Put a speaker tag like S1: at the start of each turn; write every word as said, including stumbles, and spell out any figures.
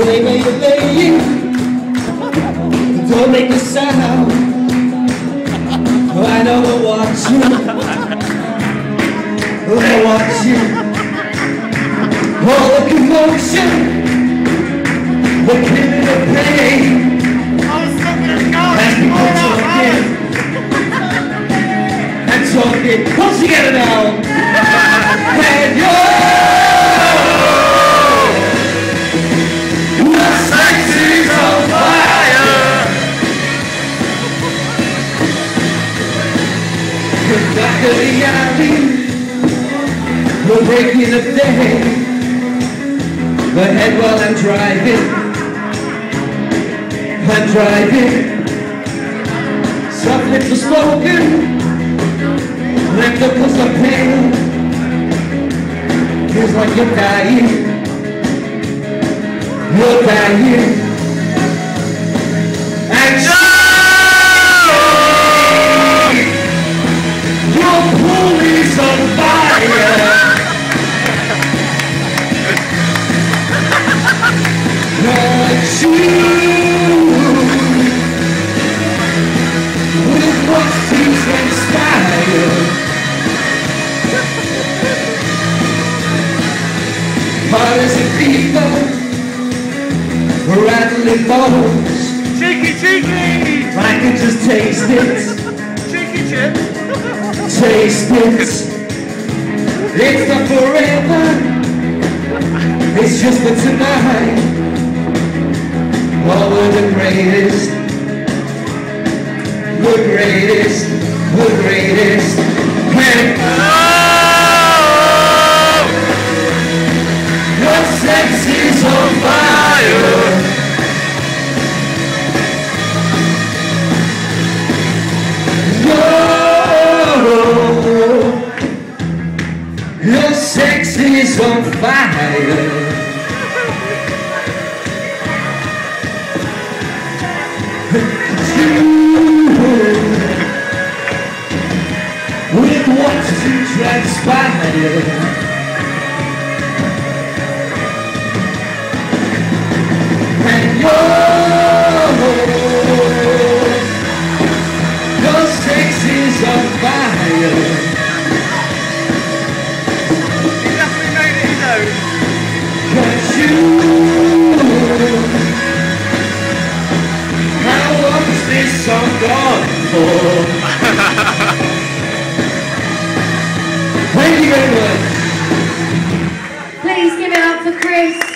S1: lay where you're laying. Don't make a sound. I know they're watching. They're watching. All the commotion. They're killing the pain. As people talking and talking. Come together now. And you're back of the alley, we're breaking up day. Ahead while I'm driving, I'm driving. Soft lips are spoken, left up cause I'm pale. Feels like you're dying, you're dying. And police on fire. Not you. With what seems to inspire. Hearts and people rattling bottles.
S2: Cheeky, cheeky.
S1: I can just taste it.
S2: Cheeky chips.
S1: Taste it. It's not forever. It's just for tonight. Oh, we're the greatest. The greatest. The greatest. And oh, your sex is on fire. Your sex is on fire. You, with what to transpire. And your, your sex is on fire. Cause you, how long is this song gone for? Thank you very much.
S3: Please give it up for Chris.